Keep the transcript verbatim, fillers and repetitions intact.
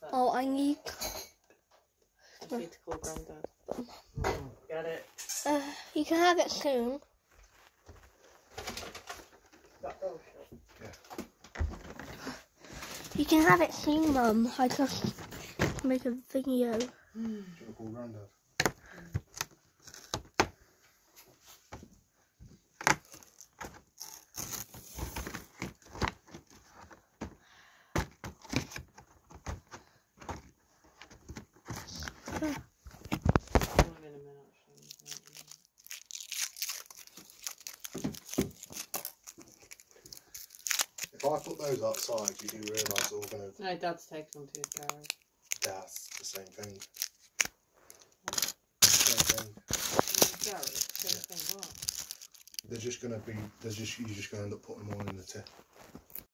Oh, I need... I need to call Grandad. Mm, get it. Uh, you can have it soon. That door shut. Yeah. You can have it soon, Mum. I just make a video. Do you want to call Grandad? If I put those outside, you do realise they're all going to... No, Dad's taken them to his garage. That's the same thing. Same thing. Garage? Same Yeah. thing, what? They're just going to be... They're just, you're just going to end up putting them all in the tip.